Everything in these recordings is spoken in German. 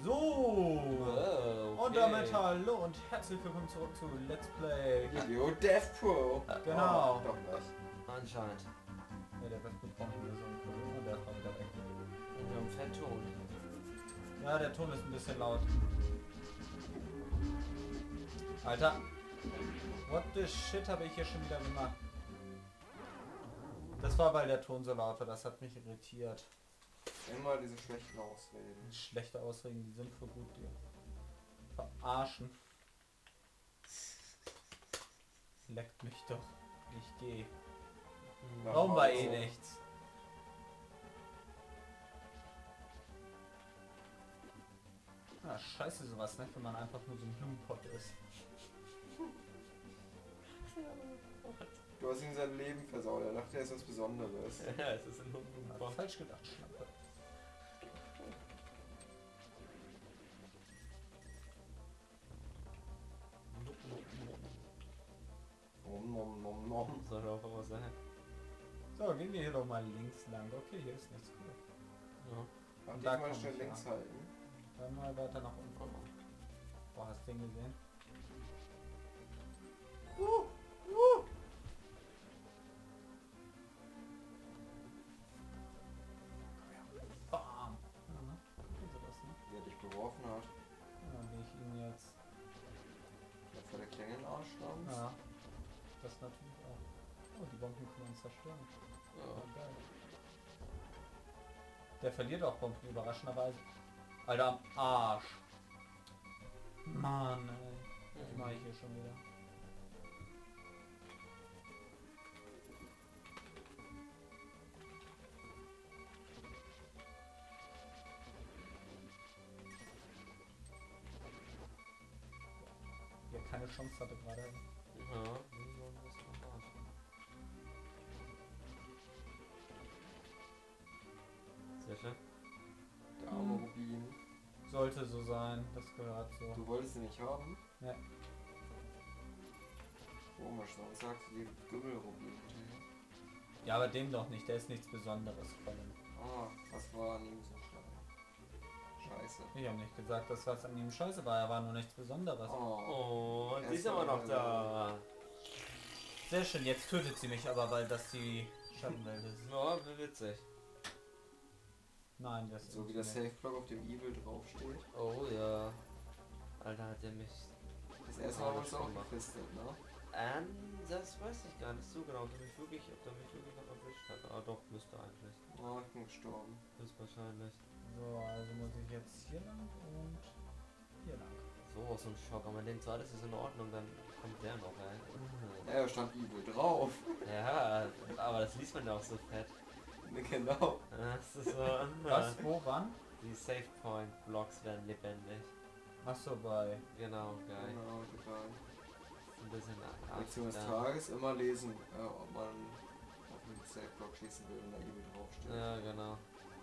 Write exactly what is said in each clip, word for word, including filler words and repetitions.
So! Wow, okay. Und damit hallo und herzlich willkommen zurück zu Let's Play. Yu-Gi-Oh! Death Pro! Genau. Oh, doch nicht. Anscheinend. Ja, der wird besprochen hier so ein Problem und der ist mal wieder weg. Und wir haben Fettton. Ja, der Ton ist ein bisschen laut. Alter! What the shit habe ich hier schon wieder gemacht? Das war, weil der Ton so laut war, das hat mich irritiert. Immer diese schlechten Ausreden. Schlechte Ausreden, die sind für gut, die verarschen. Leckt mich doch. Ich gehe. Ja, Warum war eh also. nichts? Ah, scheiße sowas, ne? Wenn man einfach nur so ein Blumenpott ist. Du hast ihm sein Leben versaut, er dachte, er ist was Besonderes. Ja, es ist ein Hat Humbug. falsch gedacht, Schnappe. Nom nom nom nom. Soll auch was sein. So, gehen wir hier doch mal links lang. Okay, hier ist nichts cool. Ja. Ach, Da diesmal komm schnell ich links an. halten. Dann mal weiter nach unten. Boah, hast du den gesehen? Uh, uh. Bam! Ja, ne? Kennst du das, ne? Wie er dich geworfen hat. Ja, dann will ich ihn jetzt... Der vor der Klänge in den Arsch stand. Ja, das natürlich auch. Oh, die Bomben können wir uns zerstören. Ja. Ja, geil. Der verliert auch Bomben, überraschenderweise. Alter, am Arsch. Mann, ey. Was mache ich hier schon wieder? Ja, keine Chance hatte gerade. Ja, wie sollen wir das noch machen? Sehr schön. Der arme Rubin. Sollte so sein, das gehört so. Du wolltest ihn nicht haben? Ja. Komisch, sonst sagst du dir Gümmel-Rubin. Ja, aber dem doch nicht, der ist nichts Besonderes, Colin. Ah, was war an ihm so schlimm? Scheiße. Ich habe nicht gesagt, dass was an ihm scheiße war, er war nur nichts Besonderes. Oh. Oh, die ist aber noch da. Sehr schön, jetzt tötet sie mich aber, weil das die Schattenwelt ist. Ja, wie witzig. Nein, das ist So wie der Safe-Block auf dem Evil draufsteht. Oh ja. Alter, hat der mich... Das erste Mal wurdest du auch gefistet, ne? Ähm, das weiß ich gar nicht so genau, ob der mich wirklich, ob der mich wirklich noch erwischt hat. Ah doch, müsste eigentlich. Oh, ich bin gestorben. Ist wahrscheinlich. So, also muss ich jetzt hier lang und hier lang. So, so ein Schock. Aber man denkt so, alles ist in Ordnung, dann kommt der noch, ey. Ja, da stand Evil drauf. Ja, aber das liest man ja auch so fett. Ne, genau. Das ist so... Was, wo, wann? Die Save Point Blocks werden lebendig. Achso, bei... Genau, geil. Genau, total. Ein bisschen Lektion des Tages immer lesen, äh, ob man auf den Safe-Block schießen will, wenn da Evil draufsteht. Ja, genau.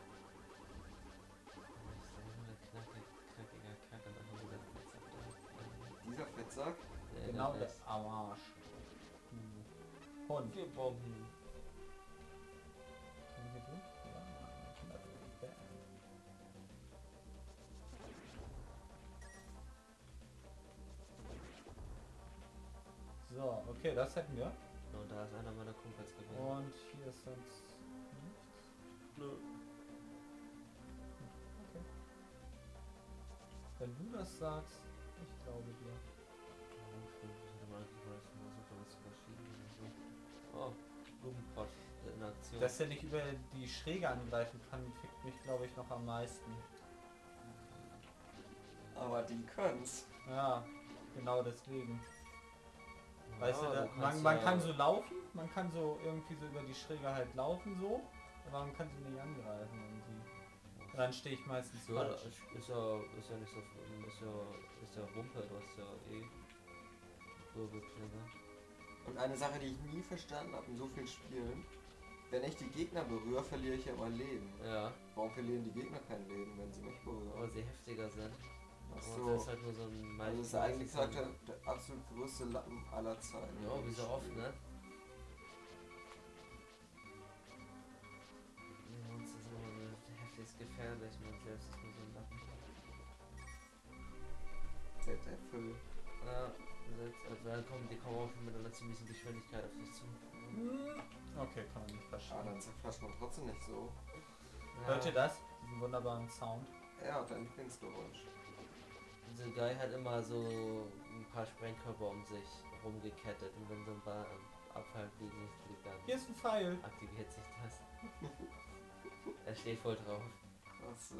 Knackig, knackiger Kack und dann wieder Fettsack da. Dieser Fettsack? Ja, Genau, der der ist- am Arsch. Hm. Hund. Vier Bomben. Kann ich hier durch? Ja, ich kann da durch. Bam. So, okay, das hätten wir. Und da ist einer meiner Kumpels gewesen. Und hier ist sonst nichts. Nö. Okay. Wenn du das sagst, ich glaube dir. Oh, Blumenpott in Aktion. Dass er nicht über die Schräge angreifen kann, fickt mich, glaube ich, noch am meisten. Aber die können's. Ja, genau deswegen. Weißt Ja, du, da, du man, kannst man ja- kann so laufen, man kann so irgendwie so über die Schräge halt laufen so, aber man kann sie nicht angreifen irgendwie. Dann stehe ich meistens Ja, falsch. ist, ist ja, ist ja nicht so, ist ja, ist ja Wumpe, du hast ja eh Wirbelklinge. Und eine Sache, die ich nie verstanden habe in so vielen Spielen, wenn ich die Gegner berühre, verliere ich ja mein Leben. Ja, Warum verlieren die Gegner kein Leben, wenn sie mich berühren? weil sie heftiger sind. Ach Und so. das ist halt nur so ein Also das ist eigentlich gesagt, der, der absolut größte Lappen aller Zeiten. Ja, wie so oft, ne? Die Monster sind immer so heftig gefährlich, man selbst ist nur so ein Lappen. Kumpel. Ja, selbst, also dann kommen die kommen auch mit einer ziemlichen Geschwindigkeit auf dich zu. Hm. Okay, kann man nicht Ah, verstehen. dann zerflasht man trotzdem nicht so. Ja, Hört ihr das? Diesen wunderbaren Sound. Ja, dein Lieblingsgeräusch. Dieser Guy hat immer so ein paar Sprengkörper um sich rumgekettet und wenn so ein paar Abfall gegen fliegt, dann Hier ist ein Pfeil. aktiviert sich das. Er steht voll drauf. Ach so.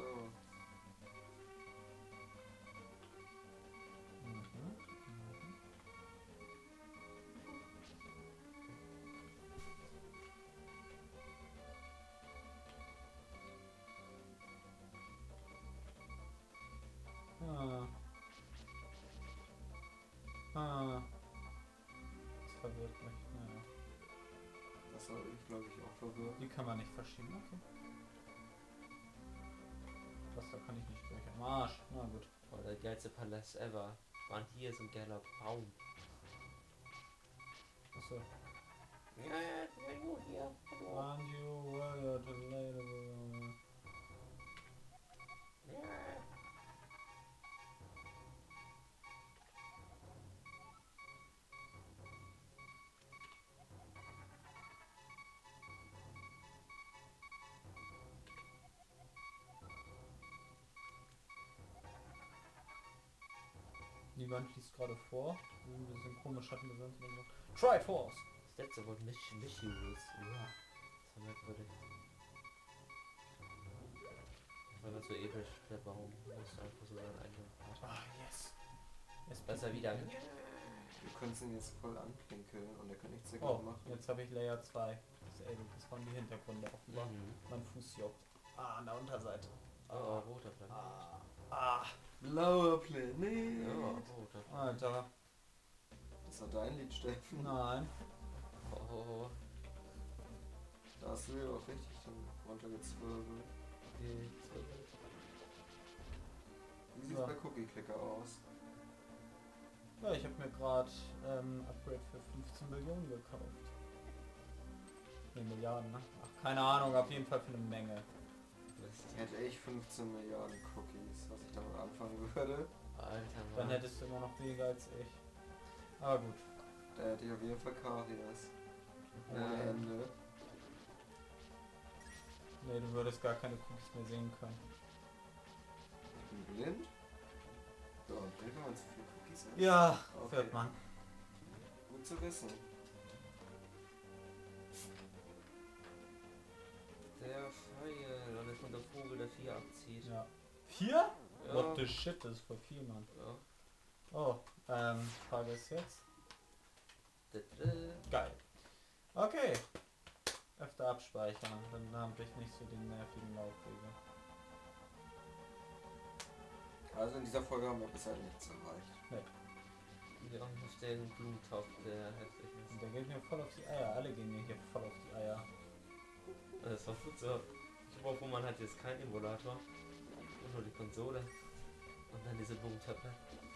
Mhm. Mhm. Ah. Ah. Das verwirrt mich. Naja. Das soll ich, glaube ich, auch verwirren. Die kann man nicht verschieben, okay. Das da kann ich nicht durch. Am Arsch. Na gut. Oh, der geilste Palast ever. Mann, hier ist ein geiler Baum. Achso. Ja, ja, hallo hier. Hallo. Aren't you aware to later? Ja. Niemand liest gerade vor. Ein bisschen komisch hatten wir sonst immer noch. Triforce! Das letzte Wort Mich Michius. Ja. Das war merkwürdig. Das war so episch, der Baum. Musste einfach so sein eigener Part. Ah, yes. Es Besser wieder. Wir können ihn jetzt voll anpinkeln und er kann nichts dagegen Oh, machen. jetzt habe ich Layer zwei. Das, ey, das waren die Hintergründe offenbar. Mhm. Mein Fuß juckt. Ah, an der Unterseite. Oh, oh, roter Planet. Ah. Ah. Blauer Planet. Ja, roter Planet. Alter. Das war dein Lied, Steffen. Nein. Oh, oh, oh. Da hast du ja auch richtig dann runtergezwirbelt. Die Wie sieht's Ja. bei Cookie Clicker aus? Ja, ich habe mir gerade ähm, Upgrade für fünfzehn Millionen gekauft. Ne, Milliarden, ne? Ach, keine Ahnung, auf jeden Fall für eine Menge. Ich hätte echt fünfzehn Milliarden Cookies, was ich damit anfangen würde. Alter, Mann. Dann hättest du immer noch weniger als ich. Aber gut. Da hätte ich auf jeden Fall Karies. Ohne Ja. Ende. Ne, du würdest gar keine Cookies mehr sehen können. Ich bin blind? Ja, blind, wenn man zu viele Cookies hat. Ja, Okay. hört man. Gut zu wissen. Der Pfeil. Und jetzt kommt der Vogel, der vier abzieht. Ja. Vier? Ja. What the shit, das ist voll viel, Mann. Ja. Oh, ähm, Frage ist jetzt. Da, da. Geil. Okay. Öfter abspeichern, dann habe ich nicht so den nervigen Laufwege. Also in dieser Folge haben wir bisher nichts erreicht. Ja, auf den Blumentopf, der heftig Und ist. der geht mir voll auf die Eier. Alle gehen mir hier voll auf die Eier. Das war gut so. Ich hoffe, man hat jetzt keinen Emulator. Und nur die Konsole. Und dann diese Blumentöpfe.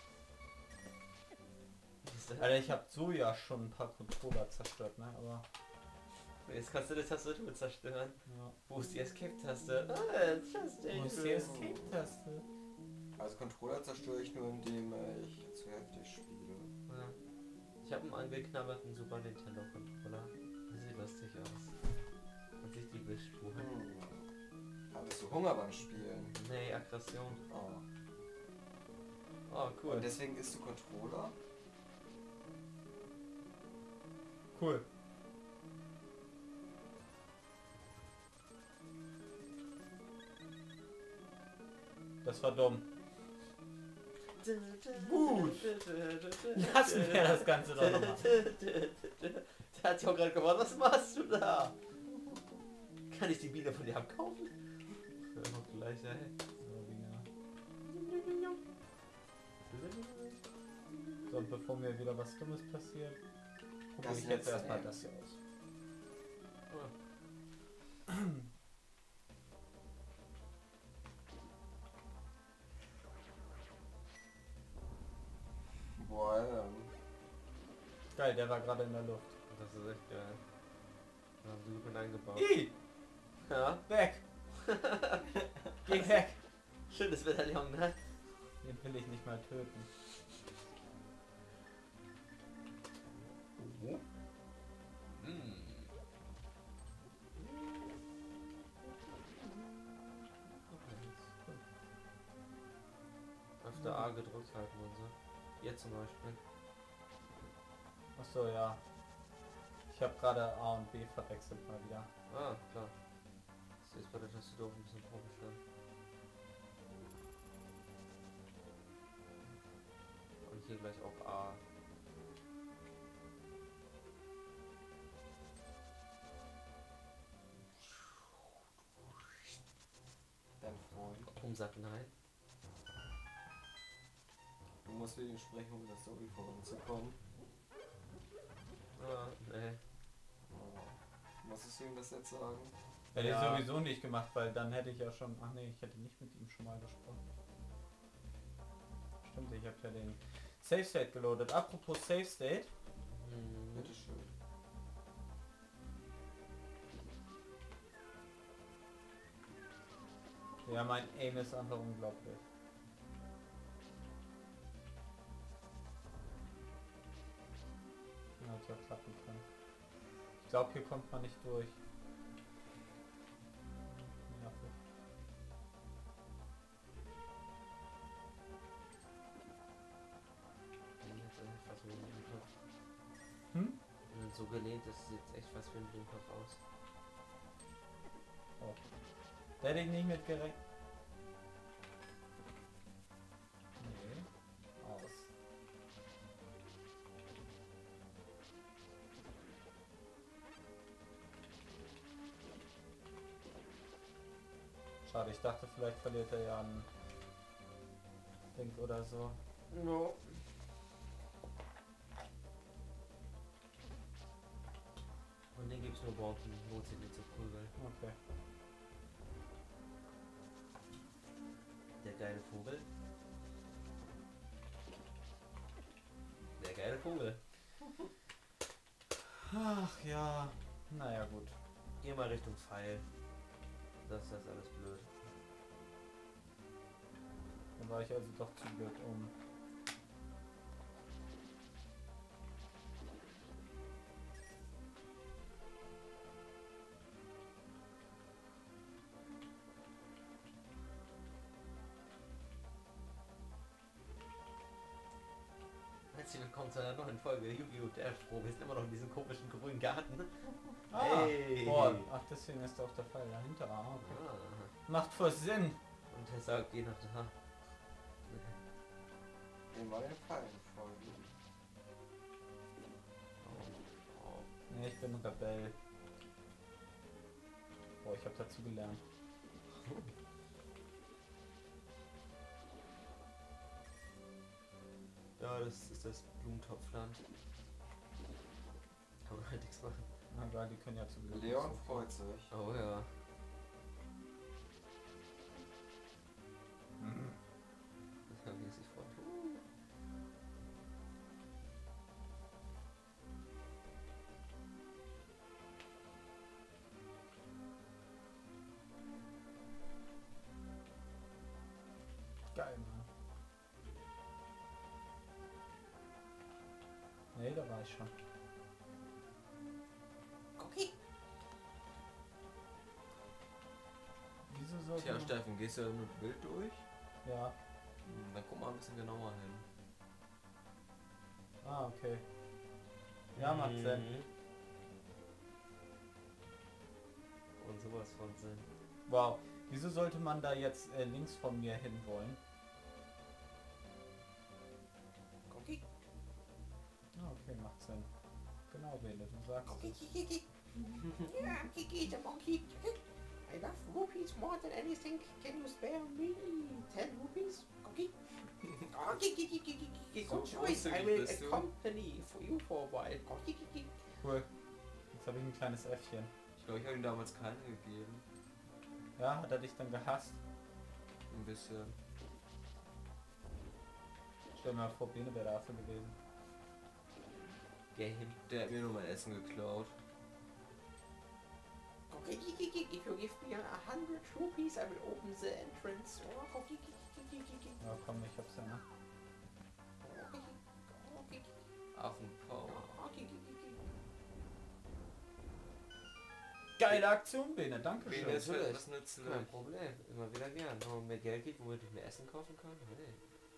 Alter, ich habe so ja schon ein paar Controller zerstört, ne? Aber Jetzt kannst du die Tastatur zerstören. ja. Wo ist die Escape-Taste? Ah, just Wo ist die Escape-Taste? Also Controller zerstöre ich nur, indem äh, ich zu heftig spiele. Ja. Ich habe einen angeknabberten Super Nintendo Controller. Das sieht lustig aus. Und sich die Wischspuren. Hm. Hattest du Hunger beim Spielen? Nee, Aggression. Oh. Oh, cool. Und deswegen isst du Controller? Cool. Das war dumm. Gut. Lassen wir das Ganze doch nochmal. Der hat sich auch gerade gefragt, was machst du da? Kann ich die Biene von dir abkaufen? Ja, auch gleich, ey. So, Dinger. So, und bevor mir wieder was Dummes passiert, probiere Das ich jetzt letzte, erstmal ey. das hier aus. Boah, ähm, Geil, der war gerade in der Luft. Das ist echt geil. Da haben sie gut mit eingebaut. I, Ja, weg! Geh weg! schönes Medaillon, ne? Den will ich nicht mal töten. Oh. Hm. Öfter A gedrückt halten und so. Jetzt zum Beispiel. Achso, ja. Ich habe gerade A und B verwechselt mal wieder. Ah, klar. Das ist bei der Tastatur ein bisschen komisch. Ja. Und hier gleich auch A. Dein Freund. Warum sagt nein? Du musst mit ihm sprechen, um in der Story voranzukommen. Ah, nee. Oh. Musstest du ihm das jetzt sagen? Hätte Ja. ich sowieso nicht gemacht, weil dann hätte ich ja schon... Ach nee, ich hätte nicht mit ihm schon mal gesprochen. Stimmt, ich habe ja den Save State geloadet. Apropos Save State. Hm. Bitteschön. Ja, mein Aim ist einfach unglaublich. Ja, hätte ja klappen können. Ich glaube, hier kommt man nicht durch. Nervig. Jetzt echt fast wie ein Blumentopf. Hm? Und so gelehnt ist es jetzt echt fast wie ein Blumentopf aus. Oh. Da hätte ich nicht mit gerechnet. Nee. Aus. Schade, ich dachte, vielleicht verliert er ja ein Ding oder so. No. Und den gibt's nur Bomben, lohnt sich nicht zu prügeln. Okay. Der geile Vogel. Der geile Vogel. Ach ja. Naja, gut. Geh mal Richtung Pfeil. Das ist das alles blöd. Dann war ich also doch zu blöd um. Herzlich willkommen zu einer neuen Folge Yu-Gi-Oh! Death Pro. Wir sind immer noch in diesem komischen grünen Garten. Ah, Hey. boah, ach deswegen ist auch der Pfeil dahinter. Ah, okay. Ah. Macht voll Sinn. Und er sagt, geh nach da. Dem war den Fall folgen. Oh. Oh. Nee, ich bin ein Rebell. Boah, ich habe dazu gelernt. Ja, das ist das Blumentopfland. Kann man halt nichts machen. Na geil, die können ja zu Glück. Leon nicht so freut sich. Oh ja. viel. Mhm. Wie er sich freut. Geil, Mann. Nee, da war ich schon. Okay. Wieso sollte Tja, man... Steffen, gehst du da mit Bild durch? Ja. Hm, Dann guck mal ein bisschen genauer hin. Ah, okay. Ja, macht Sinn. Mhm. Und sowas von Sinn. Wow. Wieso sollte man da jetzt äh, links von mir hin wollen? Okay. Ah, okay, macht Sinn. Genau, Bene, du sagst Okay, es. Kiki. Yeah, Kiki the monkey. I love rupees more than anything. Can you spare me ten rupees? Okay. Oh, Kiki, Kiki, Kiki. So Good choice. I großzügig will bist du. accompany for you for a while. Okay, Kiki. Cool. Jetzt habe ich ein kleines Äffchen. Ich glaube, ich habe ihm damals keine gegeben. Ja, hat er dich dann gehasst? Ein bisschen. Stell mir mal vor, Bene wäre dafür gewesen. Game. Der hat mir nur mein Essen geklaut. Okay, Kiki. If you give me a hundred rupees, I will open the entrance. Oh, okay, Kiki, Kiki. Ja, komm, ich hab's ja, ne? Okay, okay. Affenpower. Okay, Kiki. Geile Aktion, Bene, danke Bene schön. ist halt etwas nützlich. Kein Problem, immer wieder gern. Wenn man mehr Geld gibt, womit ich mir Essen kaufen kann, hey.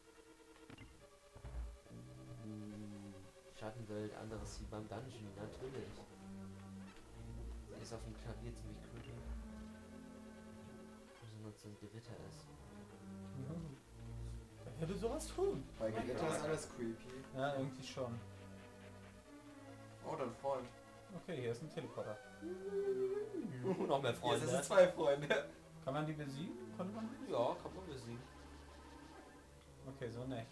Mm, Schattenwelt, anderes wie beim Dungeon, natürlich. Die ist auf dem Klavier ziemlich creepy. Besonders so ein Gewitter ist. Ja. Wer würde sowas tun? Bei Gewitter ist alles creepy. Ja, irgendwie schon. Oh, dein Freund. Okay, hier ist ein Teleporter. Noch mehr Jetzt Freunde. sind zwei Freunde. Kann man die besiegen? Konnte man die? Ja, kann man besiegen. Okay, so nicht.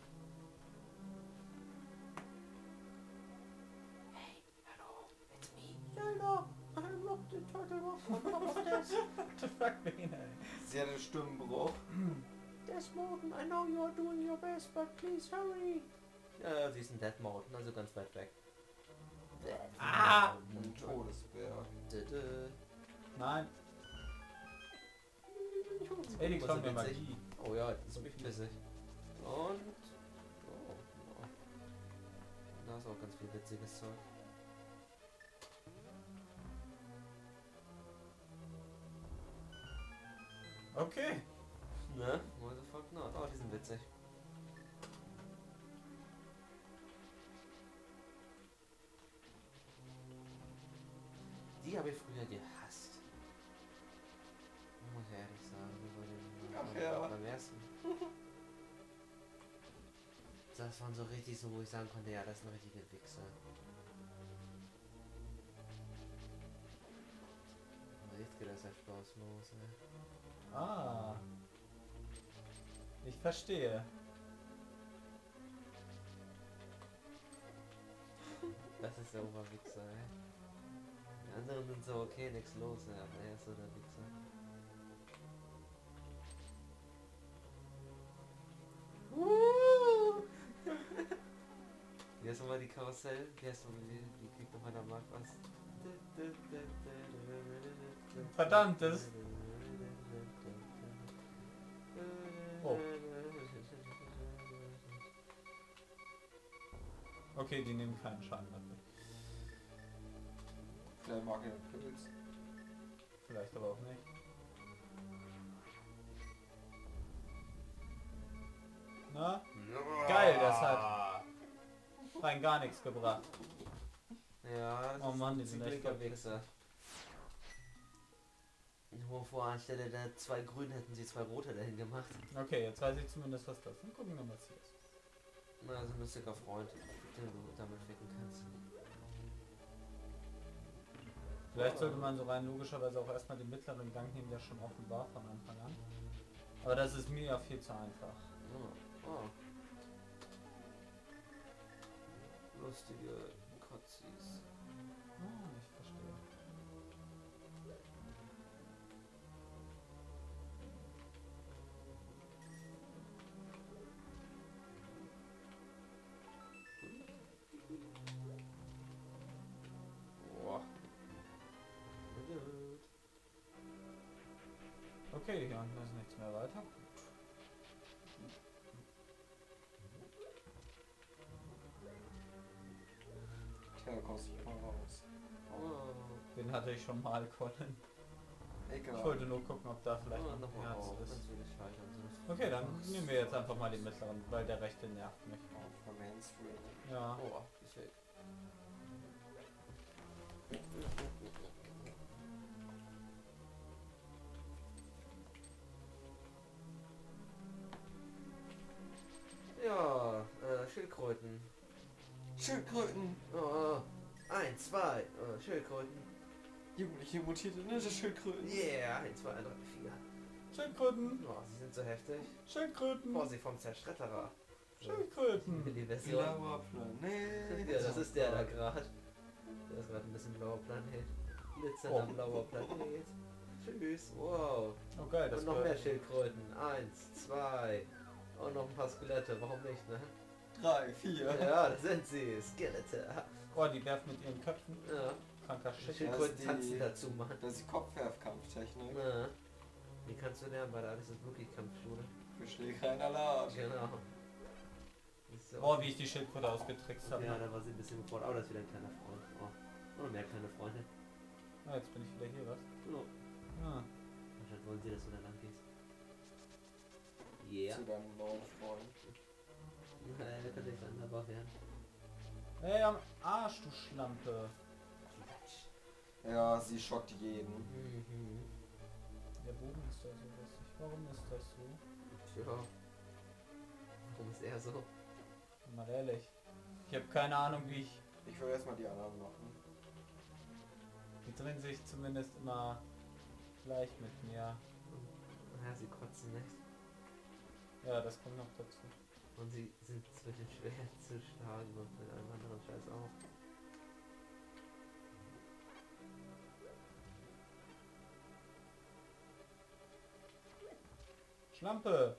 Hallo, it's me. Zelda, I'm not the turtle rock on top of this. What the fuck, Bene? Sie hatte Stimmenbruch. Desmond, I know you are doing your best, but please hurry. Ja, sie ist ein Dead Mode, also ganz weit weg. Ah! Ein Todesbär. Dö-dö. Nein. Ey, die Was klauen mir ist witzig? Magie. Oh ja, das ist mich bissig. Und... Oh, oh. Da ist auch ganz viel witziges Zeug. Okay. Ne? Mal sofort not. Oh, die sind witzig. Die habe ich früher gehasst. Muss ich ehrlich sagen. Bei dem, Ach beim, ja. beim ersten. Das waren so richtig so, wo ich sagen konnte, ja, das ist ein richtiger Wichser. Aber jetzt geht das ja Spaß los, ne? Ah. Ich verstehe. Das ist der Oberwichser, ey. Die anderen sind so, okay, nichts los, ey, aber er ist so der Wichser. Uh! Wie heißt nochmal die Karussell? Wie heißt nochmal, wie, wie kriegt nochmal der Markt was? Verdammtes. Oh. Okay, die nehmen keinen Schaden dafür. Vielleicht mag er den Pilz. Vielleicht aber auch nicht. Na? Geil, das hat rein gar nichts gebracht. Ja, das Oh ist Mann, ein die sind echt ziemlicher verpickt. Wichser. Wovor anstelle der zwei grünen hätten sie zwei rote dahin gemacht. Okay, jetzt weiß ich zumindest, was das ist. Dann gucken wir mal, was hier ist. Na, also ein lustiger Freund, den du damit ficken kannst. Vielleicht sollte man so rein logischerweise auch erstmal den mittleren Gang nehmen, der schon offen war von Anfang an. Aber das ist mir ja viel zu einfach. Oh, oh. Lustige Kotzis. Ah, ich verstehe. Boah. Okay, hier unten ist nichts mehr weiter. Tja, kommst du mal raus. Oh. Den hatte ich schon mal, Colin. Egal. Ich wollte nur gucken, ob da vielleicht Oh, noch ein nochmal Herz auf, ist. kannst du nicht speichern. So. Okay, dann nehmen wir jetzt einfach mal den mittleren, weil der rechte nervt mich. Auf der Main Street. Ja. Oh, ist weg. Ja, äh, Schildkröten. Schildkröten! Oh, eins, zwei, äh, Schildkröten. Jugendliche mutierte Ninja-Schildkröten. Yeah, eins, zwei, drei, vier. Schildkröten! Oh, sie sind so heftig. Schildkröten! Vorsicht vom Zerstretterer. Schildkröten! Die Version. Blauer Planet. Ja, das ist der da gerade. Der ist gerade ein bisschen blauer Planet. Glitzernder Oh. blauer Planet. Tschüss. Wow. Oh geil, das Und noch war- mehr Schildkröten. Eins, zwei. Und noch ein paar Skelette. Warum nicht, ne? Drei, vier. Ja, das sind sie. Skelette. Oh, die werfen mit ihren Köpfen. Ja. Kranker Shit. Schildkröten die- tanzen dazu, Mann. Das ist die Kopfwerfkampftechnik. Na. Die kannst du lernen bei der Alice Rookie Kampfschule. Für schlägereiner Art. Genau. Ist so. Boah, wie ich die Schildkröte ausgetrickst habe. Ja, da war sie ein bisschen gefordert. Aber das ist wieder ein kleiner Freund. Oh. Und mehr kleine Freunde. Ah, jetzt bin ich wieder hier, was? Oh. Ah. Anscheinend wollen sie, dass du da lang gehst. Yeah. Zu deinem neuen Freund. Nein, der könnte nicht anderbar werden. Hey, am Arsch, du Schlampe. Ja, sie schockt jeden. Mhm. Der Boden ist da so lustig. Warum ist das so? Tja. Warum ist er so? Mal ehrlich. Ich habe keine Ahnung, wie ich... Ich will erstmal die anderen machen. Die drehen sich zumindest immer gleich mit mir. Ja, sie kotzen nicht. Ja, das kommt noch dazu. Und sie sind zwischen schwer zu schlagen und mit einem anderen Scheiß auch. Schlampe!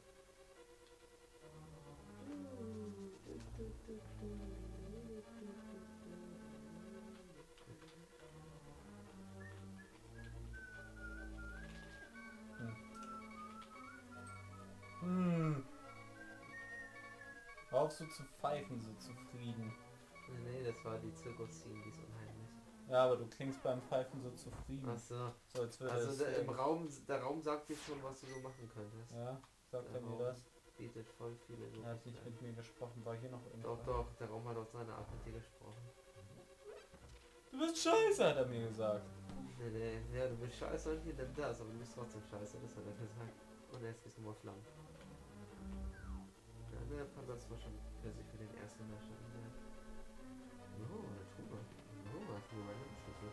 Hm. Hör auf so zu pfeifen, so zufrieden. Nee, das war die Zirkus-Scene, die ist unheimlich. Ja, aber du klingst beim Pfeifen so zufrieden. Achso. So als würde Also es, der, im äh, Raum, der Raum sagt dir schon, was du so machen könntest. Ja, sagt Der er mir Raum das? bietet voll viele Er hat nicht Möglichkeiten. mit mir gesprochen, war hier noch irgendwas? Doch, doch, der Raum hat auf seine Art mit dir gesprochen. Du bist scheiße, hat er mir gesagt. Nee, nee, ja, du bist scheiße und hier nimm das, aber du bist trotzdem scheiße, das hat er gesagt. Und jetzt gehst du mal Flammen. Ja, der Pandas war schon für sich für den ersten Menschen. Oh, eine Truhe. Oh, das ist nur ein Schlüssel.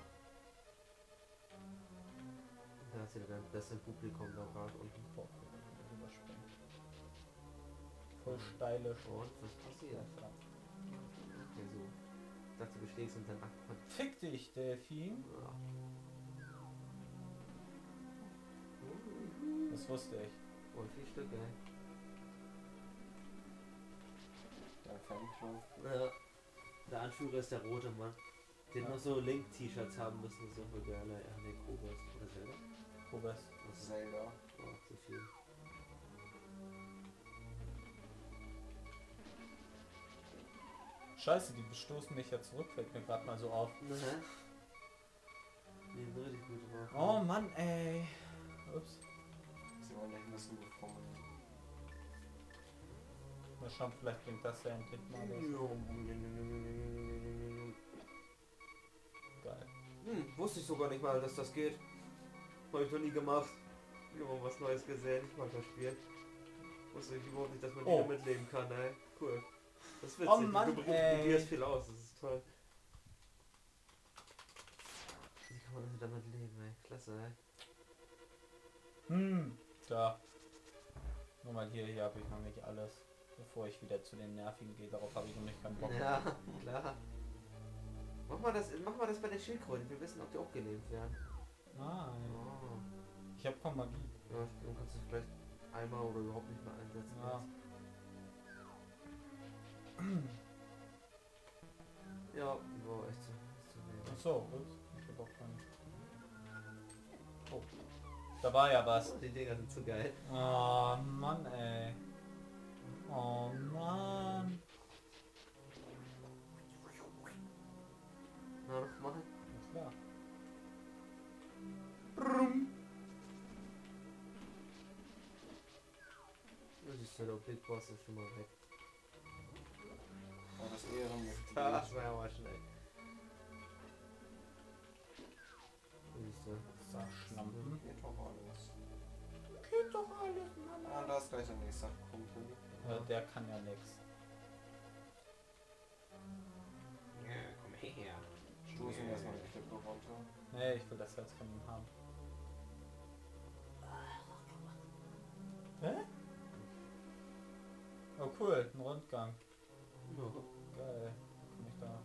Da ist ja dann das im Publikum da gerade unten. Boah, überspringen. Voll steile Sport. Und was passiert? Okay, so. Ich dachte, du schlägst und dann abkommt. Fick dich, Delfin. Ja. Das wusste ich. Und vier Stück, ey. Der Fanclub. Ja. Der Anführer ist der rote Mann. Die Ja. noch so Link-T-Shirts haben müssen, so für geile. Ja, ne, Kobas. Oder selber? Kobas. Was ist Zelda. oh, zu viel. Scheiße, die bestoßen mich ja zurück, fällt mir gerade mal so auf. Ne? Die sind richtig gut drauf. Oh Mann, ey. Ups. Sie wollen nicht wissen, wovon man... Mal schauen, vielleicht bringt das ja endlich mal was. Geil. Hm, wusste ich sogar nicht mal, dass das geht. Habe ich noch nie gemacht. Ich habe mal was Neues gesehen. Ich mag das Spiel. Wusste ich überhaupt nicht, dass man Oh. hier mitleben kann, ey. Cool. Das ist witzig. Oh Mann, du, du ey. probierst viel aus, das ist toll. Wie kann man damit leben, ey? Klasse, ey. Hm, da. Nur mal hier, hier habe ich noch nicht alles. Bevor ich wieder zu den Nervigen gehe, darauf habe ich noch nicht keinen Bock. Ja, klar. Mach mal das, mach mal das bei den Schildkröten. Wir wissen, ob die auch gelebt werden. Nein. Oh. Ich habe kaum Magie. Ja, dann kannst du es vielleicht einmal oder überhaupt nicht mehr einsetzen. Ja. Ja, wow, echt so. Echt so nee. Achso, ups. Ich habe auch keinen. Oh. Da war ja was. Die Dinger sind zu geil. Oh Mann, ey. Oh Mann. Na, noch machen. Na klar. Brumm. Das ist ja der Big Boss ist schon mal weg. Oh, das Ehrenmitglied. Das war ja mal schnell. Siehst du. Verschlampen. Geht doch alles. Geht doch alles, Mama. Ah, da ist gleich der nächste Kumpel. Ja, der kann ja nix. Ja, komm her. Stoßen erstmal die Klippe runter. Nee, ich will das Herz von ihm haben. Hä? Oh cool, ein Rundgang. No. Geil. Komm ich da.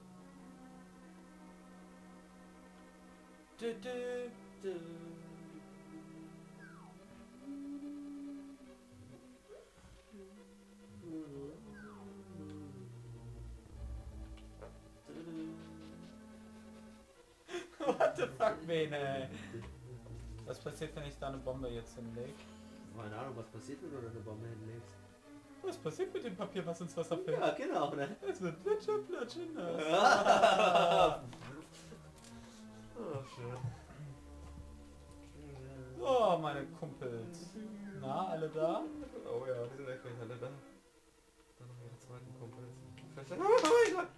Du, du, du. What the fuck, Bene? Was passiert, wenn ich da eine Bombe jetzt hinlege? Keine Ahnung, was passiert, wenn du da eine Bombe hinlegst. Was passiert mit dem Papier, was ins Wasser fällt? Ja, genau, ne? Es wird plitsche, plitsche nass. Oh, schön. Oh, meine Kumpels. Na, alle da? Oh ja, die sind echt nicht alle da. Dann noch ihre zweiten Kumpels. Oh mein Gott!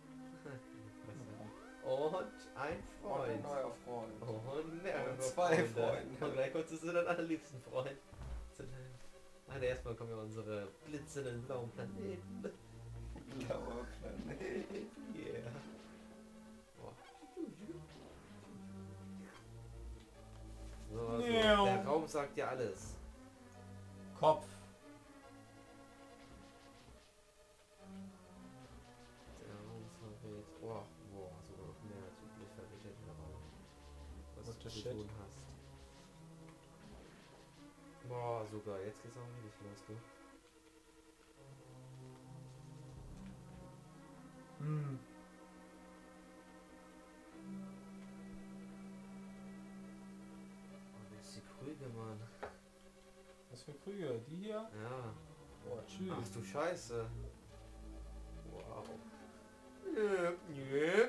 Und ein Und ein Freund. neuer Freund. Und mehrere Und zwei Freunde. Freunde. Und gleich kurz ist dein allerliebsten Freund. Also erstmal kommen wir unsere blitzenden blauen Planeten. Blauer Planet. Yeah. Boah. So, also, Miau. der Raum sagt ja alles. Kopf. Der Raum verrät. Boah, boah, sogar noch mehr als üblich verrät der Raum. Was What du the zu shit? tun hast. Boah, sogar. Jetzt geht's auch richtig los, du. Hm. Oh, das ist die Krüge, Mann. Was für Krüge? Die hier? Ja. Boah, tschüss. Ach du Scheiße. Wow. Nö, nö.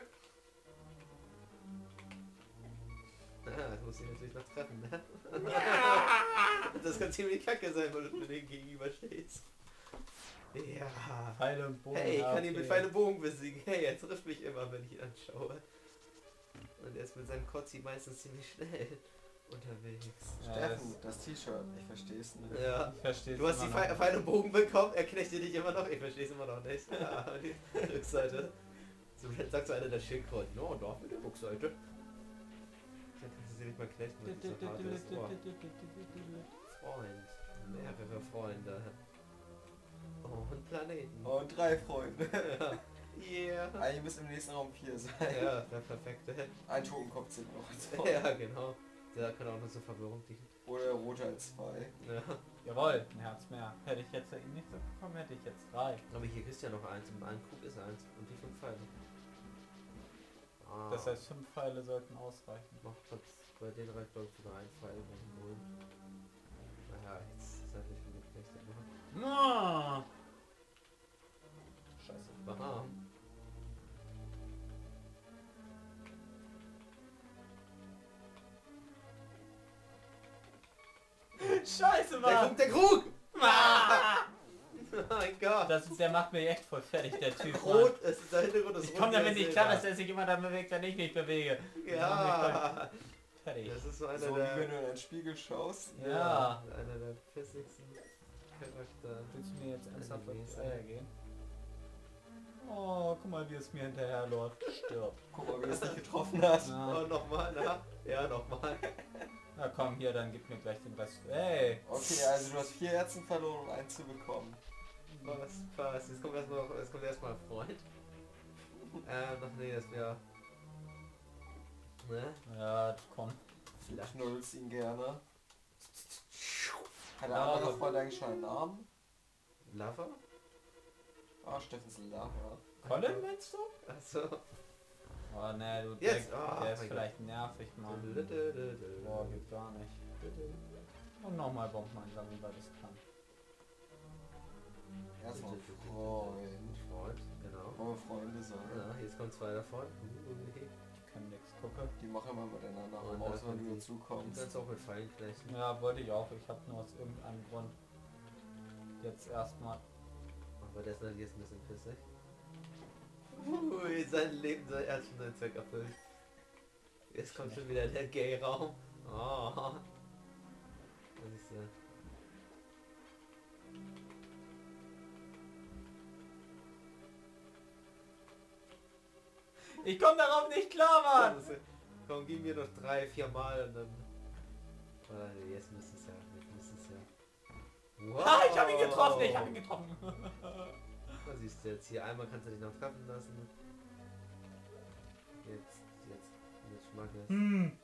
Ah, das muss ich natürlich noch treffen, ne? Das kann ziemlich kacke sein, weil du dem gegenüber stehst. Ja. Pfeile und Bogen. Hey, ich ja, kann ihn okay. mit Pfeil und Bogen besiegen. Hey, er trifft mich immer, wenn ich ihn anschaue. Und er ist mit seinem Kotzi meistens ziemlich schnell unterwegs. Ja, Steffen, das T-Shirt, ich versteh's nicht. Ja. Ich verstehe Du hast die Pfeil, Pfeil und Bogen bekommen, er knechtet dich immer noch. Ich verstehe es immer noch nicht. Ja, die Rückseite. So, dann sagt so einer der Schildkröten, no, doch mit der Rückseite. Dann kannst du sie nicht mal knechten, weil die so hart ist. Oh, Freund. Mehrere Freunde. Oh, und Planeten. Und drei Freunde. Ja. Yeah. Eigentlich müssen im nächsten Raum vier sein. Ja, der perfekte. Ein Totenkopf sind noch zwei. Ja, genau. Der kann auch noch so Verwirrung dienen. Oder roter als zwei. Ja. Jawohl, ein Herz mehr. Hätte ich jetzt ihn nicht so bekommen, hätte ich jetzt drei. Aber hier ist ja noch eins und ein Krug ist eins. Und die fünf Pfeile. Ah. Das heißt, fünf Pfeile sollten ausreichen. Noch kurz bei den drei glaube ich sogar ein Pfeil holen. Naja, jetzt ist halt nicht viel geknechtet machen. No! Scheiße. Aha. Scheiße, Da Mann! kommt der Krug! Ah! Oh mein Gott! Das, der macht mich echt voll fertig, der Typ. Rot, es ist der Hintergrund ist Ich rot. komme damit wie nicht ein klar, dass Silber. der sich immer dann bewegt, wenn ich mich bewege. Ja! Fertig. Das ist so einer So wie der... wenn du in den Spiegel schaust. Ja. Einer der fissigsten Charakter. Willst du mir jetzt ernsthaft auf die Animes. Eier gehen? Oh, guck mal, wie es mir hinterher läuft. Stirb. Guck mal, wie es dich getroffen hat. Ja. Oh, nochmal, na? Ja, nochmal. Na komm, hier, dann gib mir gleich den Rest. Hey! Okay, also du hast vier Herzen verloren, um eins zu bekommen. Was, was? Jetzt kommt erstmal noch, jetzt kommt erstmal ein Freund. Ähm, noch nee, das wäre. Ne? Ja, komm. Du knuddelst ihn gerne. Hat der Ja, andere aber- Freund eigentlich schon einen Namen? Lover? Ah, Steffens Lava. Colin, meinst du? Achso. Oh ne, du, Jetzt! der, Ah, der ist mein vielleicht nervig, Mann. Gott. Boah, geht gar nicht. Und nochmal Bombmann, damit er das kann. Erstmal Freund. Freund, genau. Wollen wir Freunde sein? Ja, jetzt kommt zwei davon. Ich kann nix gucken. Die machen immer miteinander Und rum, da aus, wenn kommt du die- dazu Du kommst. kannst auch mit Pfeilen knechten. Ja, wollte ich auch. Ich habe nur aus irgendeinem Grund jetzt erstmal. Aber der ist natürlich jetzt ein bisschen pissig. Ui, sein Leben, sein, er hat schon seinen Zweck erfüllt. Jetzt kommt schon wieder der Gay-Raum. Oh. Das ist ja... Ich komme darauf nicht klar, Mann! Das ist ja- Komm, gib mir noch drei, vier Mal und dann... Ah, nee, jetzt müsste es ja, jetzt müsste es ja... Wow. Ah, ich habe ihn getroffen! Ich habe ihn getroffen! Was siehst du jetzt hier? Einmal kannst du dich noch treffen lassen. Jetzt, jetzt, jetzt schmack es. Hm.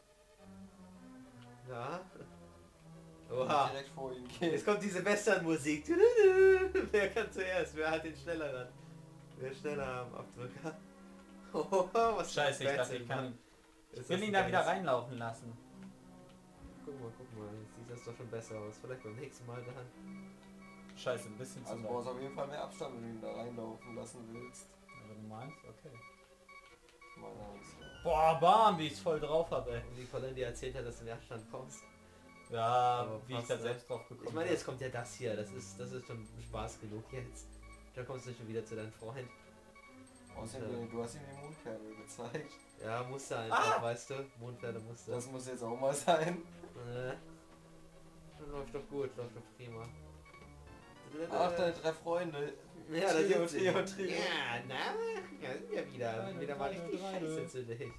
Ja. Und Oha. direkt vor ihm Jetzt geht. kommt diese Western-Musik. Wer kann zuerst? Wer hat den schnelleren? Wer ist schneller am Abdrücker? Oh, was Scheiße, ich für ein dachte, Battle, ich kann Mann. ihn. Ist Ich will das ihn ein da wieder geiles- reinlaufen lassen. Guck mal, guck mal. Jetzt sieht das doch schon besser aus. Vielleicht beim nächsten Mal dann. Scheiße, ein bisschen zu Also du laut. brauchst auf jeden Fall mehr Abstand, wenn du ihn da reinlaufen lassen willst. Aber du meinst? Okay. Meine Angst. Boah, bam, wie ich's voll drauf habe, ey. Und wie Colin dir erzählt hat, dass du den Abstand brauchst. Ja, Aber wie ich passt, da ne? selbst drauf gekommen Ich meine, bin. jetzt kommt ja das hier. Das ist, das ist schon Spaß genug jetzt. Da kommst du schon wieder zu deinem Freund. Außerdem, du hast ihm die Mondperle gezeigt. Ja, musste einfach, Ah! weißt du? Mondpferde musste. Das muss jetzt auch mal sein. Äh, läuft doch gut, läuft doch prima. Ach, deine drei Freunde. Ja, da Trio, sind sie. Trio, Trio. Ja, na, ja, sind wir wieder. Dreide, wieder mal Dreide, richtig Dreide. scheiße zu dich.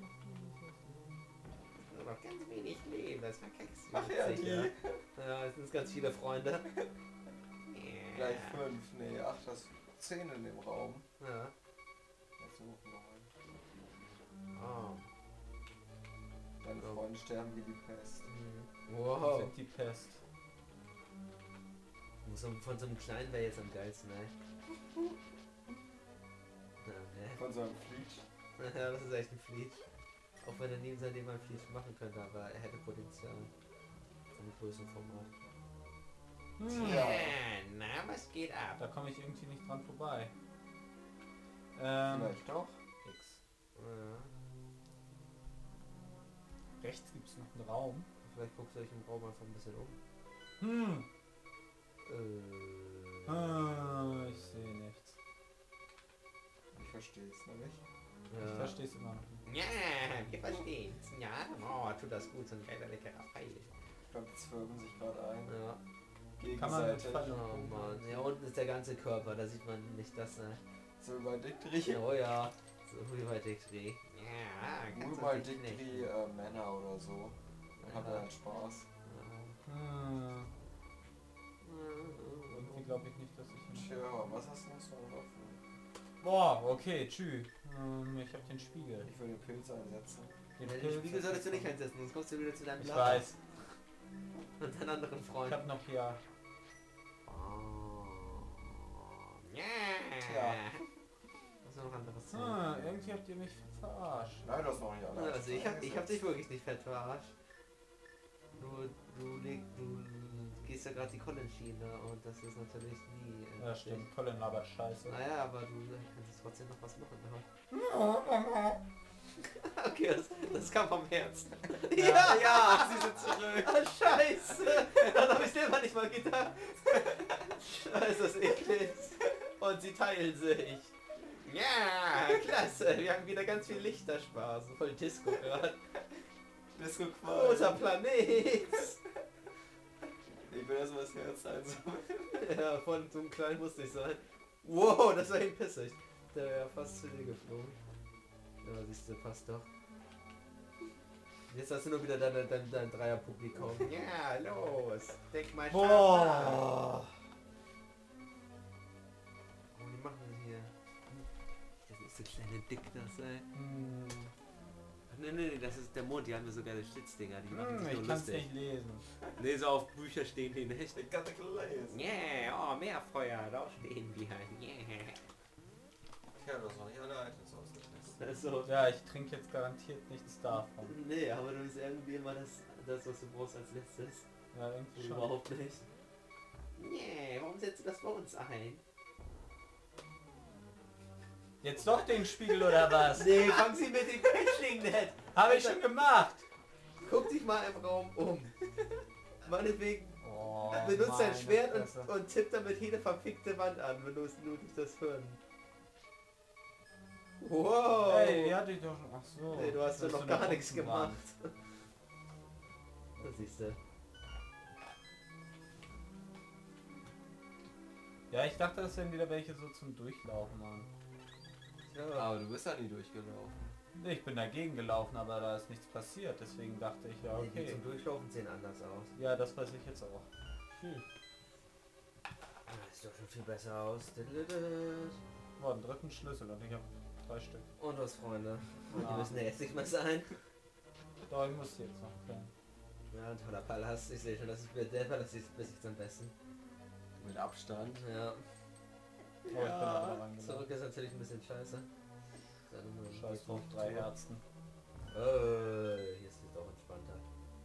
Nur noch ganz wenig Leben, das verkackst du. Ach ja, jetzt die. sicher. Ja, es sind ganz viele Freunde. Ja. Gleich fünf, nee, ach, das zehn in dem Raum. Ja. Jetzt noch neun. Oh. Deine Ja. Freunde sterben wie die Pest. Mhm. Wir Wow. sind die Pest. So, von so einem kleinen wäre jetzt am geilsten, ne? Ja, ne? Von so einem Fleet. Ja, das ist echt ein Fleet. Auch wenn er neben seinem ein Fleet machen könnte, aber er hätte Potenzial. Von größerem Format. Hm. Ja. Na, was geht ab? Da komme ich irgendwie nicht dran vorbei. Ähm, Vielleicht doch. X. Ja, Rechts gibt es noch einen Raum. vielleicht guckt ihr euch im Raum einfach ein bisschen um. Hm. Äh, Ah, ich sehe nichts. Ich verstehe es nämlich. Ich ja. verstehe es immer noch nicht. Ja, wir verstehen's. Ja, oh, tut das gut, so ein geiler leckerer Pfeil. Ich glaube, die zwölfen sich gerade ein. Ja. Kann man mit Gegenseitig. Pfeil- Oh Mann. Ja, unten ist der ganze Körper, da sieht man nicht das. Ne? So über Diktri. Oh ja. So wie bei Diktri. Ja, Nur ganz mal nicht Diktri äh, Männer oder so. Dann hat er Ja. halt Spaß. Hm. Irgendwie glaube ich nicht, dass ich... Tja, was hast du noch so an Waffen? Boah, okay, tschüss. Ähm, ich habe den Spiegel. Ich würde den Pilz einsetzen. Den Den Pilz Spiegel solltest du nicht einsetzen. einsetzen, sonst kommst du wieder zu deinem Ich Lager weiß. und deinen anderen Ich Freund. habe noch hier... Oh. Ja. Tja. Was ist noch anderes zu Ah, irgendwie habt ihr mich verarscht. Nein, das noch nicht alle. Also ich hab, ich hab dich wirklich nicht fett verarscht. Du, du, leg, du gehst ja gerade die Colin-Schiene und das ist natürlich nie... äh, Ja, stimmt. Colin labert scheiße. Naja, aber du kannst trotzdem noch was machen. Ne? Okay, das, das kam vom Herz. Ja, ja, sie sind zurück. Ah, scheiße. Dann habe ich selber nicht mal gedacht. Scheiße, das ist eklig. Und sie teilen sich. Ja, klasse. Wir haben wieder ganz viel Lichterspaß. Voll Disco gerade. Disco Großer Planet. Ich will erstmal das Herz einsammeln. Ja, von so einem kleinen musste ich sein. Wow, das war ihm pissig. Der wäre fast zu dir geflogen. Ja, siehst du, passt doch. Jetzt hast du nur wieder dein, dein, dein Dreier-Publikum. Ja, los. Denk mal scharf nach. Boah. Oh, die machen wir hier. Das ist so kleine Dicknass, ey. Hm. Nee, nee, nee, das ist der Mond. Die haben wir sogar die Schlitzdinger. Die machen Hm, sich ich nur kann es lustig. nicht lesen. Nee, so auf Bücher stehen die nicht. Ich kann nicht lesen. Yeah, oh, mehr Feuer. Da stehen die halt. Yeah. Ja, du hast noch nicht alle Items ausgetestet. Also, Ja, ich trinke jetzt garantiert nichts davon. nee, aber du bist irgendwie immer das, das, was du brauchst als letztes. Ja, irgendwie schon. Überhaupt nicht. Nee, warum setzt du das bei uns ein? Jetzt doch den Spiegel oder was? Nee, fang sie mit dem Pitching nicht. Habe ich schon gemacht. Guck dich mal im Raum um. Meinetwegen Oh, benutzt dein meine Schwert und, Fresse. und tippt damit jede verfickte Wand an, wenn du es nur durch das Hören. Wow! Ey, die hatte ich doch schon. Ach so. Nee, du hast ja Das noch ist gar eine nichts Puppenwand. gemacht. Das siehst du. Ja, ich dachte, das wären wieder welche so zum Durchlaufen, Mann. Ja. Aber du bist da nie durchgelaufen. Nee, ich bin dagegen gelaufen, aber da ist nichts passiert. Deswegen dachte ich, ja, Nee, die okay. zum Durchlaufen sehen anders aus. Ja, das weiß ich jetzt auch. Hm. Das sieht doch schon viel besser aus. Oh, einen dritten Schlüssel und ich habe drei Stück. Und was, Freunde? Und die Ja. müssen ja jetzt nicht mehr sein. Doch, ich muss jetzt noch können. Ja, ein toller Palast. Ich sehe schon, das ist der Palast ist bis jetzt am besten. Mit Abstand. Ja. Oh, ich bin aber rangelaufen. Zurück ist natürlich ein bisschen scheiße. Scheiß drauf, drei Herzen. Oh, hier ist es doch entspannter.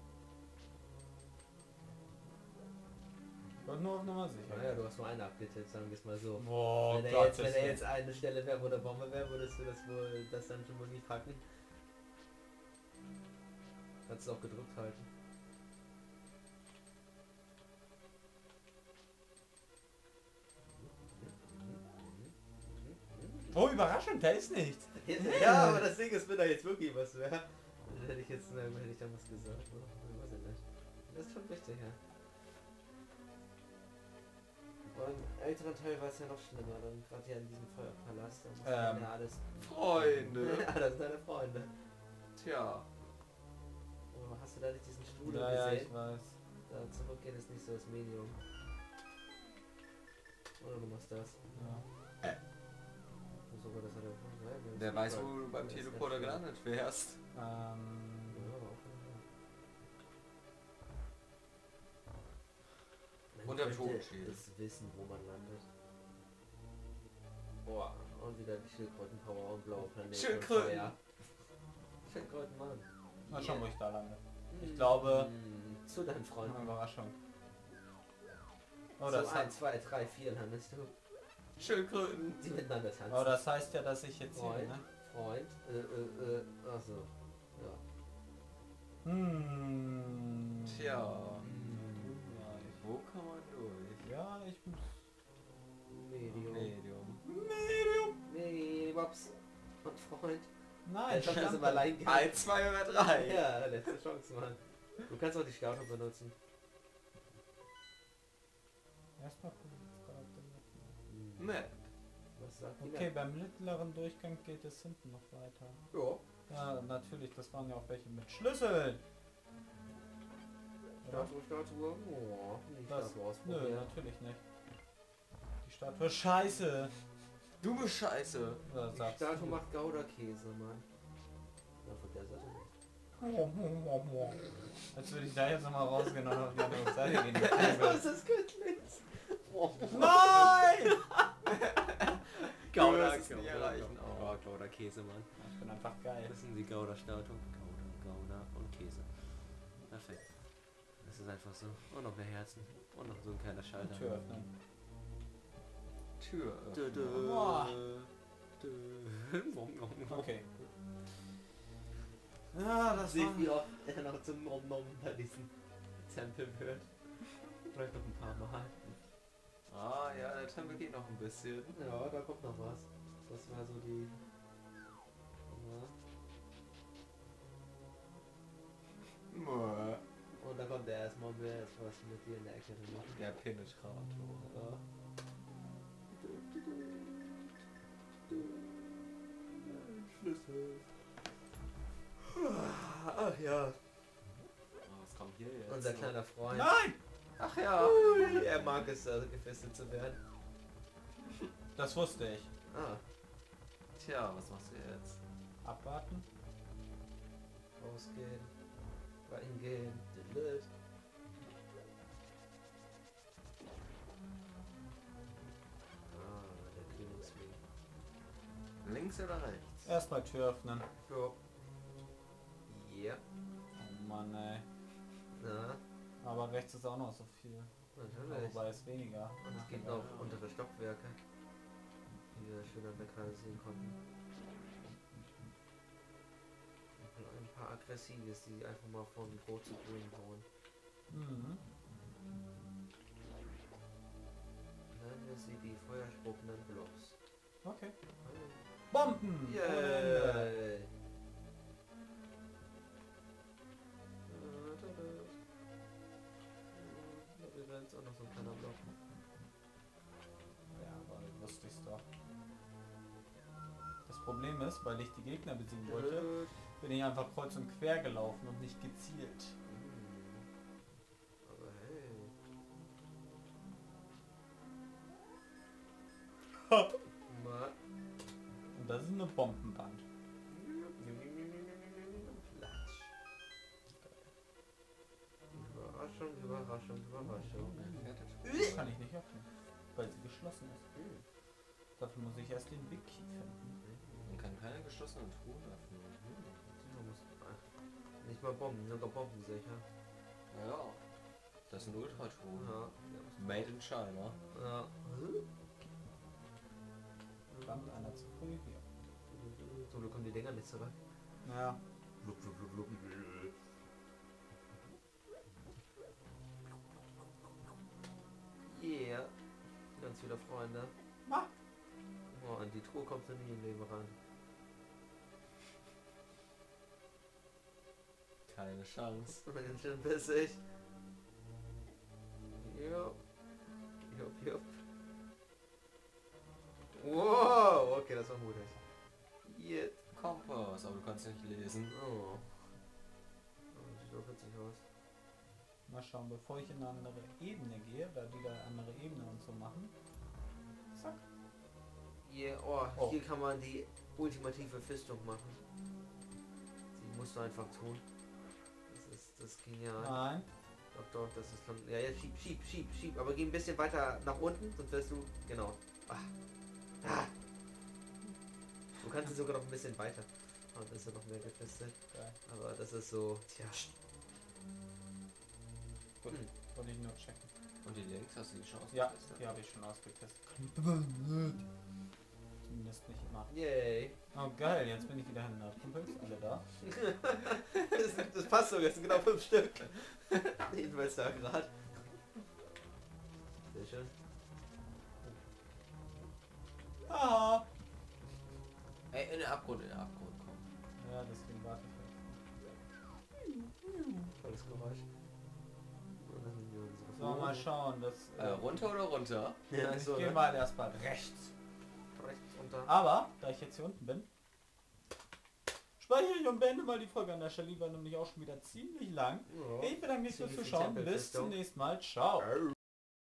Ich wollte nur auf Nummer sicher. Naja, du hast nur eine abgetippt, sagen wir es mal so. Boah, wenn, er Gott, jetzt, wenn er jetzt eine Stelle wäre, wo der Bombe wäre, würdest du das wohl das dann schon wohl nie packen. Kannst du auch gedrückt halten. Oh, Überraschung, da ist nichts. Ja, aber das Ding ist, wenn da jetzt wirklich was wäre, dann hätte ich jetzt, dann hätte ich da was gesagt. Oder? Ich weiß ja nicht. Das ist schon wichtig, ja. Beim älteren Teil war es ja noch schlimmer, dann gerade hier in diesem Feuerpalast, da musste man Ähm, ja alles... Freunde. Ja, das sind deine Freunde. Tja. Oh, hast du da nicht diesen Strudel Ja, ja, gesehen? ich weiß. Da zurückgehen ist nicht so das Medium. Oder du machst das. Ja. Und sogar das hat er... Ja, wir haben Wer es weiß, super. wo du beim Das ist Teleporter echt schön. gelandet wärst. Ähm, Ja, auf jeden Fall. Man Unter dem könnte Totenschild. es wissen, wo man landet. Boah, und wieder die Schildkrötenpower und blaue Planeten. Schildkröten. und Feuer. Schildkröten, Mann. mal schauen, wo ich da lande. Ich glaube- Mm, zu deinen Eine Freunden. Überraschung. Oh, so das, eins, hat, zwei, drei, vier landest du. Schildkröten. Die miteinander tanzen. oh, das heißt ja, dass ich jetzt hier, Freund, ne? Freund, äh, äh, äh, achso. Ja. Hm. Tja. Mm, Wo kann man durch? Ja, ich muss... Medium. Medium. Medium. Nee, Bobs. Und Freund. Nein, Ich hab das im verdammt. Alleingang. Eins, zwei oder drei. Ja, letzte Chance, Mann. Du kannst auch die Scouter benutzen. Erstmal gucken, jetzt gerade auf den Map. Map. Was sagt die Okay, Map? beim mittleren Durchgang geht es hinten noch weiter. Ja. Ja, natürlich, das waren ja auch welche mit Schlüsseln. Oder? Statue, Statue. Oh, die Das- Statue Nö, ausprobieren. natürlich nicht. Die Statue ist scheiße. Du bist scheiße. Oder Die sagst Statue du? macht Gouda-Käse, Mann. Ja, von der Seite nicht. Als würde ich da jetzt nochmal rausgehen und auf die andere Seite gehen. Was ist Göttlitz? Oh, Nein! Du wirst es nicht erreichen. Oh, Gouda-Käse, Mann. Ich bin einfach geil. Das sind die Gouda-Statue. Gouda, Gouda und Käse. Perfekt. Das ist einfach so. Und noch mehr Herzen. Und noch so ein kleiner Schalter. Tür öffnen. Tür. Dö, öffnen. dö, Boah. dö. Nom, nom, nom. Okay. Ja, das Seht, war... wie oft er noch zum Nom Nom bei diesem Tempel wird. Vielleicht noch ein paar Mal. Ah ja, der Tempel geht noch ein bisschen. Ja, da kommt noch was. Das war so die... Ja. Mäh. Und da kommt er erstmal, um jetzt was mit dir in der Ecke zu machen. Der Penetrator. Ja. Schlüssel. Ach ja. Oh, was kommt hier jetzt? Unser kleiner Freund. Nein! Ach ja. Ui, er mag es, also gefesselt zu werden. Das wusste ich. Ah, Tja, was machst du jetzt? Abwarten. rausgehen. Reingehen. Delete. Ah, der Königsweg. Links oder rechts? Erstmal Tür öffnen. Ja. Ja. Oh Mann, ey. Na, Aber rechts ist auch noch so viel. natürlich. Wobei es weniger. Und es gibt noch untere Stockwerke, die wir schön an der Karte sehen konnten. Und ein paar Aggressives, die einfach mal von Rot zu Grün hauen. Mhm. Nennen wir sie die feuerspuckenden Blobs. Okay. Bomben! Ohne Ende. Yay! Da wäre jetzt auch noch so ein kleiner Block. Ja, aber wusste ich's doch. Das Problem ist, weil ich die Gegner besiegen wollte, bin ich einfach kreuz und quer gelaufen und nicht gezielt. Hm. Aber hey. Ma. Und das ist eine Bombenband. Platsch. Überraschung, Überraschung, Überraschung. Das kann ich nicht öffnen, weil sie geschlossen ist. Dafür muss ich erst den Big Key finden. Man kann keine geschlossenen Truhen öffnen. Man muss- ach, Nicht mal Bomben, sogar Bomben sicher. Ja. Das sind Ultratruhen. Ja. Made in China. Ja. Verdammt, einer zu früh hier. Zum Glück kommen die Dinger nicht zurück. Ja. Blub, blub, blub, blub. Yeah. Ganz viele Freunde. Ah. Oh, An die Truhe kommst du nie im Leben ran. Keine Chance. Wenn schon bis ich. Jupp. Jupp, jupp. Wow, okay, das war mutig. Jetzt. Kompass, aber du kannst nicht lesen. Oh. Oh, sieht doch witzig aus. Mal schauen, bevor ich in eine andere Ebene gehe, da die da andere Ebene und so machen. Zack. Hier, oh, Oh. hier kann man die ultimative Fistung machen. Die musst du einfach tun. Das ist das ist genial. Nein. Doch, doch, das ist dann. Ja, jetzt schieb, schieb, schieb, schieb. Aber geh ein bisschen weiter nach unten, sonst wirst du. Genau. Ah. Ah. Du kannst es sogar noch ein bisschen weiter. Und ist ja noch mehr gefestigt. Geil. Aber das ist so. Tja. Gut, Hm. wollte ich nur checken. Und die links, hast du die Chance? Ja, die habe ich schon ausgetestet. Zumindest nicht immer. Yay. Oh geil, jetzt bin ich wieder in der Kumpels, alle da. das, das passt sogar, es sind genau fünf Stück. Jedenfalls da gerade. Sehr schön. Haha! Ey, in den Abgrund, in den Abgrund, komm. Ja, deswegen warte ich halt. Tolles Geräusch. So, mal schauen, das... Äh, runter oder runter? Ja, ich so, gehe ne? mal erstmal rechts. Rechts unter. Aber, da ich jetzt hier unten bin, speichere ich und beende mal die Folge an der Stelle, die war nämlich auch schon wieder ziemlich lang. Ja. Ich bedanke mich fürs Ziemlich Zuschauen, bis Tempelfestung. zum nächsten Mal, ciao. Au.